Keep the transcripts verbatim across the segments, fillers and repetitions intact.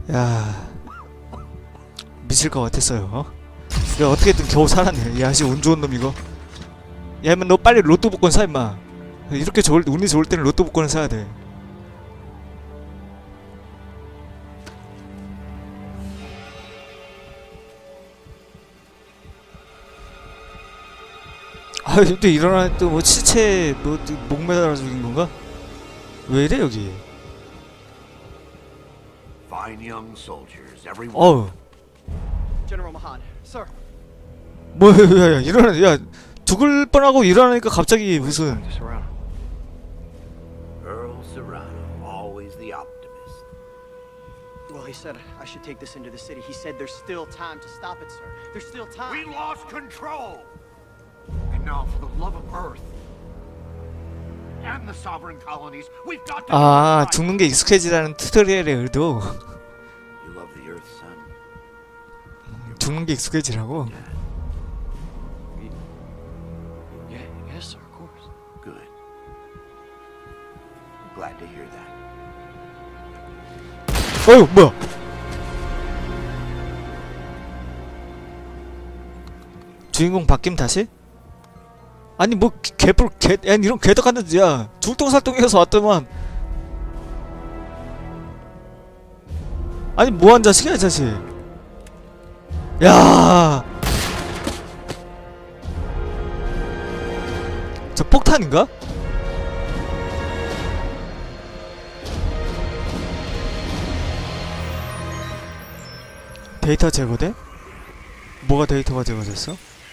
야, 미칠 것 같았어요. 어? 내가 어떻게든 겨우 살았네. 야, 씨, 운 좋은 놈 이거. 야, 임마, 너 빨리 로또 복권 사, 임마. 이렇게 좋을, 운이 좋을 때는 로또 복권을 사야 돼. 아, 또 일어나, 또 뭐 시체, 뭐, 목 매달아 죽인 건가? 왜 이래, 여기? 어우. General Mahan, sir. 뭐, 야, 야, 일어나, 야, 죽을 뻔하고 일어나니까 갑자기 무슨. Earl Serrano, always the optimist. Well, he said I should take this into the city. He said there's still time to stop it, sir. There's still time. We lost control! And now, for the love of Earth and the sovereign colonies, we've got to. 아, 죽는 게 익숙해지라는 튜토리얼의 의도. You love the Earth, son. 죽는 게 익숙해지라고. Yeah, yes, sir, of course. Good. Glad to hear that. 어휴, 뭐야? 주인공 바뀜 다시? 아니 뭐 개뿔 개, 야 이런 개떡 같은 야 줄똥살똥해서 왔더만. 아니 뭐한 자식이야 이 자식. 야, 저 폭탄인가? 데이터 제거돼? 뭐가 데이터가 제거됐어?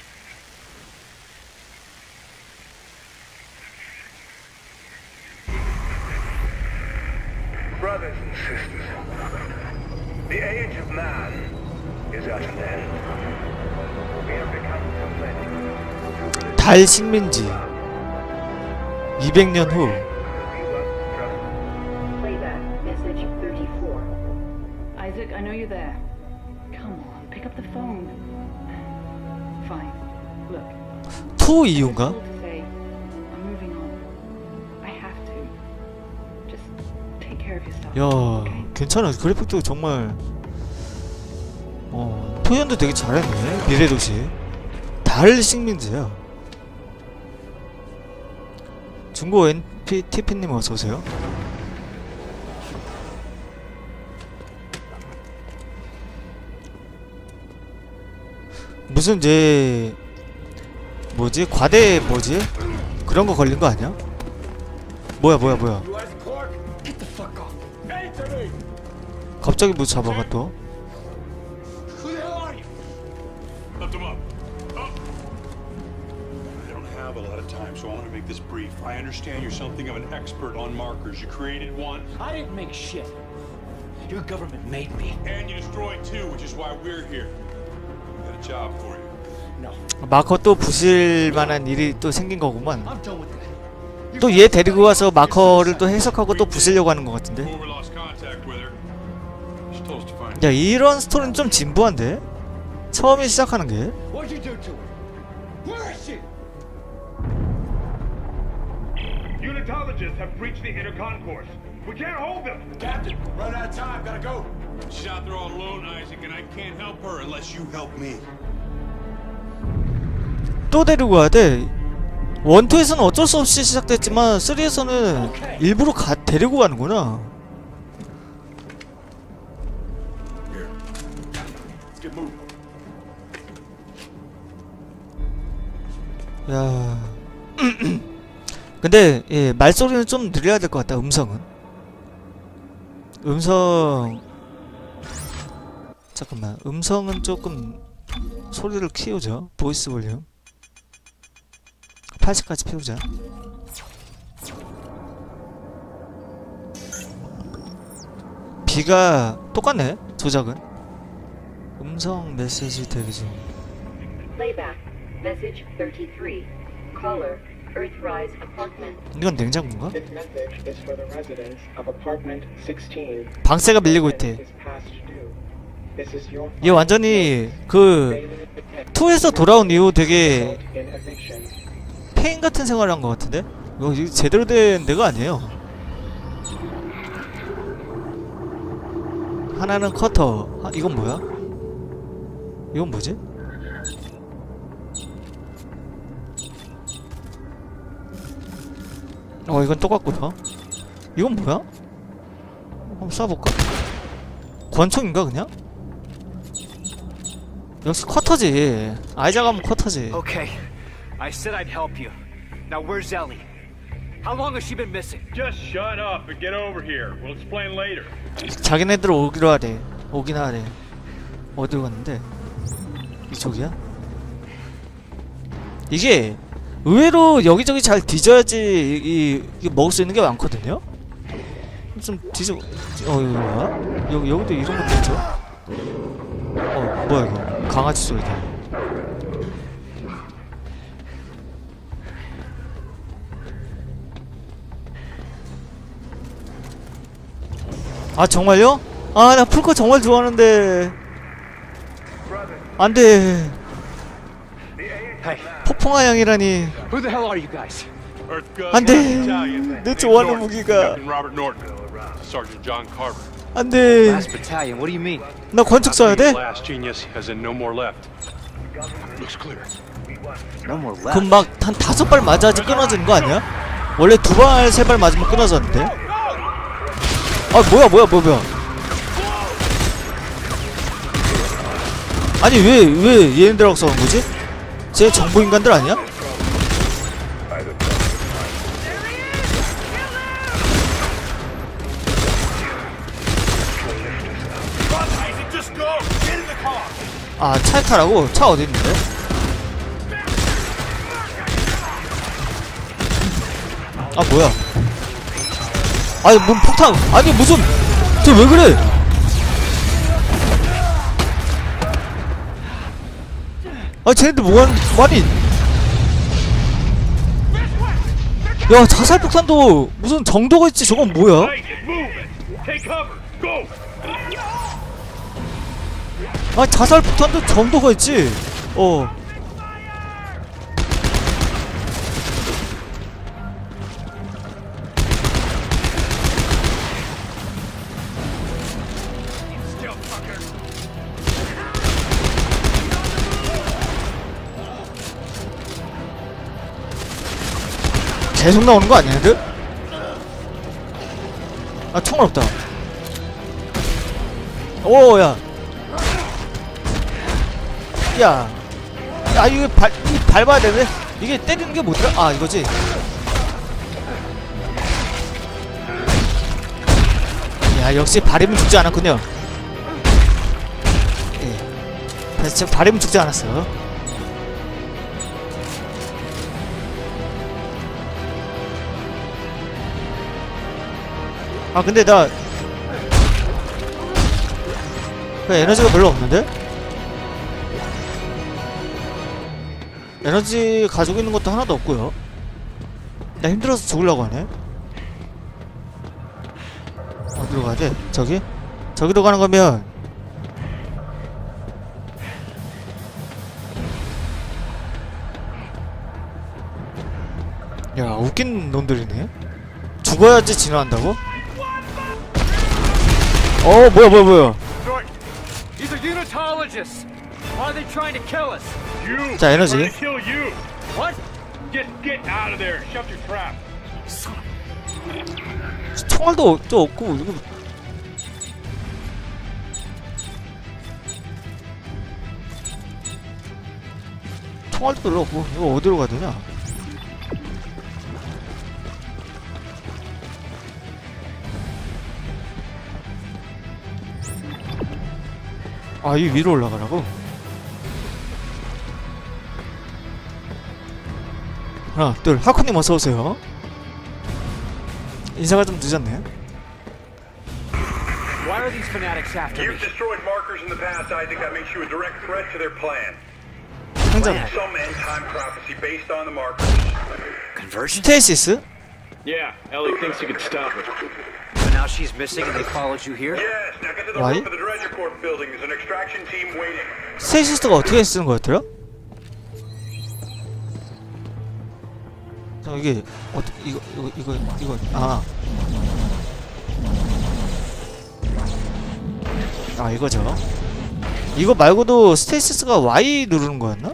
Brothers and sisters, the age of man is at an end. We have become pathetic. 달 식민지 이백 년 후. Playback message thirty-four. Isaac, I know you're there. Come on, pick up the phone. Fine. Look. 투 이유인가? I'm moving on. I have to. Just take care of yourself. 야, Okay? 괜찮아. 그래픽도 정말 어, 표현도 되게 잘했네. 미래도시 달 식민지야. 중고 엔피티피님 어서오세요. 무슨 이제 뭐지? 과대 뭐지? 그런 거 걸린 거 아니야? 뭐야 뭐야 뭐야. 갑자기 뭐 잡아가 또? Lift him up. Up. I don't have a lot of time, so I want to make this brief. I understand you're something of an expert on markers. You created one. I didn't make shit. Your government made me. And you destroyed two, which is why we're here. We got a job for you. No. 마커 또 부실 만한 일이 또 생긴 거구만. I'm done with that. 또 얘 데리고 와서 마커를 또 해석하고 또 부수려고 하는 것 같은데. Whoever lost contact with her, she told us to find 야, 이런 스토리는 좀 진부한데? 처음에 시작하는 게. What'd you do to her? Where is she? Unitologists have breached the inner concourse. We can't hold them. Captain, run out of time. Gotta go. She's out there all alone, Isaac, and I can't help her unless you help me. 또 데리고 와야 돼. 원투에서는 어쩔 수 없이 시작됐지만 쓰리에서는 일부러 가, 데리고 가는구나. 야. 근데 예, 말소리는 좀 늘려야 될 것 같다. 음성은. 음성 잠깐만. 음성은 조금 소리를 키우죠. 보이스 볼륨 팔십까지 피우자. 비가 똑같네. 조작은. 음성 메시지 대기 중. Playback message thirty-three. Caller, Earthrise apartment. 이건 냉장고인가? This message is for the residents of apartment sixteen. 방세가 밀리고 있대. Is past due. This is your 얘 완전히 그 투에서 돌아온 이후 되게 in eviction. 페인 같은 생활을 한 것 같은데? 이거 제대로 된 데가 아니에요. 하나는 커터. 아, 이건 뭐야? 이건 뭐지? 어, 이건 똑같고요. 이건 뭐야? 한번 쏴볼까? 권총인가 그냥? 역시 커터지. 아이작 하면 커터지. Okay. I said I'd help you. Now where's Ellie? How long has she been missing? Just shut up and get over here. We'll explain later. 자기네들 오기로 하래. 오긴 하래. 어디로 갔는데? 이쪽이야? 이게 의외로 여기저기 잘 뒤져야지 이, 이 먹을 수 있는 게 많거든요? 좀 뒤져... 어, 이거 뭐야? 여기, 여기도 이런 것도 있죠? 어, 뭐야 이거? 강아지 소리다. 아, 정말요? 아, 나 풀컷 정말 좋아하는데. 안 돼. Hey, 폭풍화 양이라니. who the hell are you guys? 안 돼. 내 좋아하는 무기가. Captain Robert Norton, Sergeant John Carver. 안 돼. Last battalion, what do you mean? 나 권총 써야 돼? Last genius has in no more left. Looks clear. No more left. 그럼 막 한 다섯 발 맞아야지 끊어지는 거 아니야? 원래 두 발, 세 발 맞으면 끊어졌는데? 아, 뭐야, 뭐야, 뭐야, 뭐야. 아니, 왜, 왜 얘네들하고 싸우는 거지? 쟤 정보인간들 아니야? 아, 차에 타라고? 차 어디 있는데? 아, 뭐야. 아니, 뭔 폭탄. 아니, 무슨. 쟤 왜 그래? 아, 쟤네들 뭐하는. 아니. 야, 자살 폭탄도 무슨 정도가 있지. 저건 뭐야? 아, 자살 폭탄도 정도가 있지. 어. 계속 나오는 거 아니야, 얘들? 아, 총알 없다. 오, 야. 야. 야, 이거 발, 이 밟아야 되네? 이게 때리는 게 뭐더라? 아, 이거지? 야, 역시 발음은 죽지 않았군요. 예. 다시 발음은 죽지 않았어. 아, 근데 나 그 에너지가 별로 없는데? 에너지 가지고 있는 것도 하나도 없고요. 나 힘들어서 죽으려고 하네. 어디로 가야 돼? 저기? 저기로 가는 거면 야, 웃긴 놈들이네. 죽어야지 진화한다고? 어, 뭐야, 뭐야, 뭐야. These are unitologists. Why are they trying to kill us? You. 자, 에너지. Trying to kill you. What? Get get out of there. Shut your trap. 총알도 또 없고 이거 총알도 별로 없고 이거 어디로 가야 되냐? 아, 이 위로 올라가라고? 하나, 둘, 하쿠님 어서오세요. 인사가 좀 늦었네. Why are these fanatics after me? You've destroyed markers in the past. I think that makes you a direct threat to their plan. 상점. Some end-time prophecy based on the markers. Conversion? 스테이시스? Yeah, Ellie thinks you could stop it. So now she's missing and they followed you here? Yes, now get to the Why? roof of the Dredger Corp building. There's an extraction team waiting. 스테이시스가 어떻게 쓰는 거였더라? 자, 이게 어, 이거 이거 이거 이거 아 아 이거죠. 이거 말고도 스테이시스가 Y 누르는 거였나?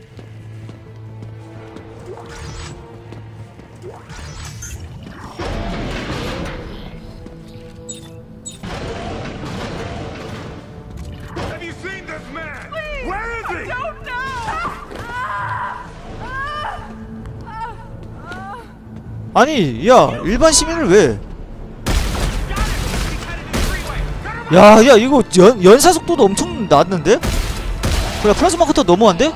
Have you seen this man? Where is he? Don't know! 아니 야 일반 시민을 왜? 야, 야, 이거 연, 연사 속도도 엄청 낮는데? 그래, 플라즈마 커터 너무한데?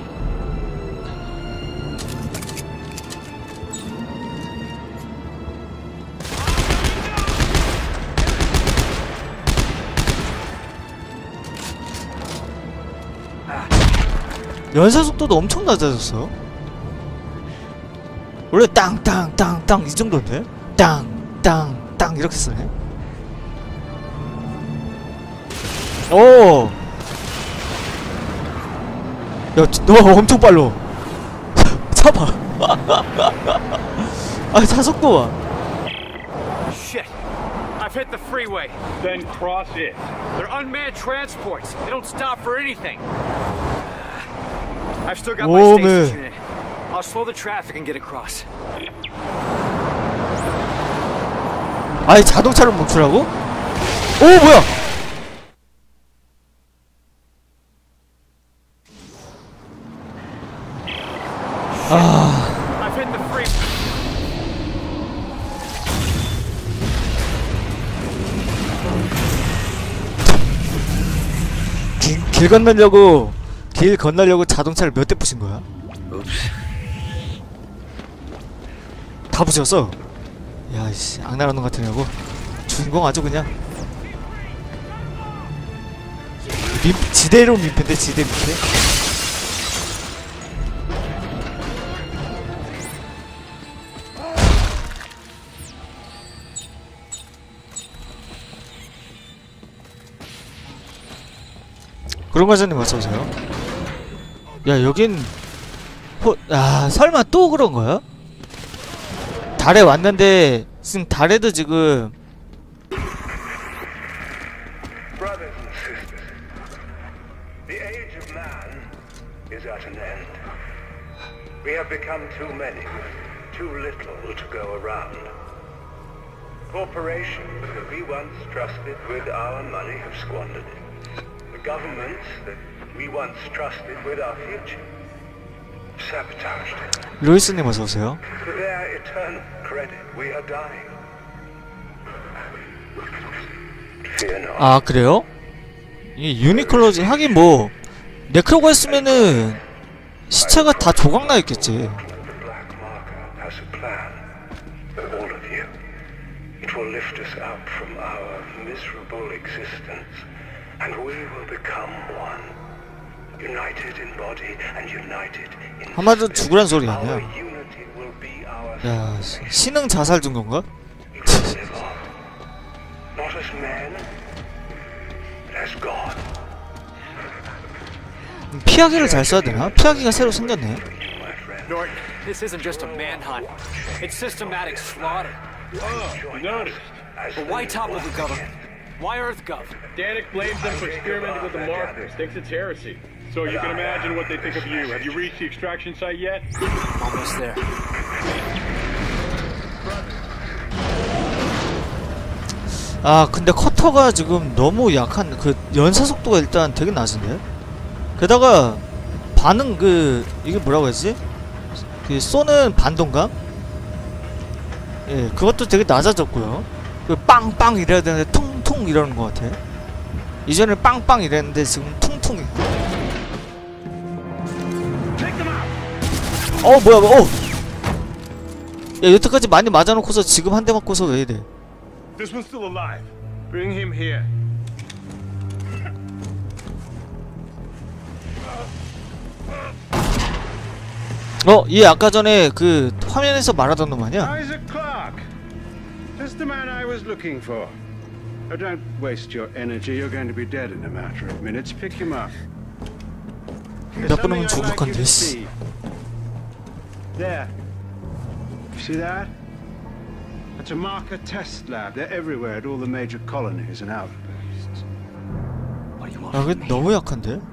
연사 속도도 엄청 낮아졌어. 원래 땅땅땅땅 이 정도인데? 땅땅땅 이렇게 쓰네. 오! 야, 너 엄청 빨라. 잡아. 아, 자속도 와. Shit. I've hit the freeway. Then cross it. They're unmanned transports. They don't stop for anything. I've still got my Oh, stasis man. unit. I'll slow the traffic and get across. 아니, 자동차를 멈추라고? 오, 뭐야? 아. I've hit the free. 길, 길 건너려고 길 건너려고 자동차를 몇 대 부신 거야? 다 부셨어. 야이씨 악랄한 놈 같으냐고. 주인공 아주 그냥 민, 지대로 민폐인데 지대 민폐. 그런 과장님 어서오세요. 야 여긴 호... 아 설마 또 그런 거야? 달에 왔는데 지금 달에도 지금 Brothers and sisters, the age of man is at an end. We have become too many with too little to go around. Corporations that we once trusted with our money have squandered it. The governments that we once trusted with our future sabotaged it. 로이스님 어서오세요. For their eternal credit, we are dying. Fear not. 아 그래요? 이 유니클로즈 하긴 뭐 네크로가 했으면은 시체가 다 조각나 있겠지. The Black Marker has a plan for all of you. It will lift us up from our miserable existence, and we will become one. United in body and united in 한마디로 spirit. 죽으란 소리 Our 아니야. unity will be our 야 신흥 자살 중 건가? We will live on. Not as men, but as God. 피하기를 잘 써야 되나? 피하기가 새로 생겼네. My friend. Norton, this isn't just a manhunt. It's systematic slaughter. Noticed. But why topple the government? Why EarthGov? Danik blames them for experimenting with the markers. Thinks it's heresy. So you can imagine what they think of you. Have you reached the extraction site yet? Almost there. 아 근데 커터가 지금 너무 약한 그 연사 속도가 일단 되게 낮은데. 게다가 반응 그 이게 뭐라고 했지? 그 쏘는 반동감? 예, 그것도 되게 낮아졌고요. 그 빵빵 이래야 되는데 퉁퉁 이러는 것 같아. 이전에 빵빵 이랬는데 지금 퉁퉁이. 어 뭐야 뭐 어. 야 여태까지 많이 맞아놓고서 지금 한 대 맞고서 왜 이래? This one's still alive. Bring him here. 어, 얘 아까 전에 그 화면에서 말하던 놈 아니야? Isaac Clarke. Just the man I was looking for. Oh, don't waste your energy. You're going to be dead in a matter of minutes. Pick him up. 나쁜 놈은 Something I'd 죽을 like you 건데 to 씨. see. There. You see that? That's a marker test lab. They're everywhere at all the major colonies and outposts. 아, 근데 너무 약한데?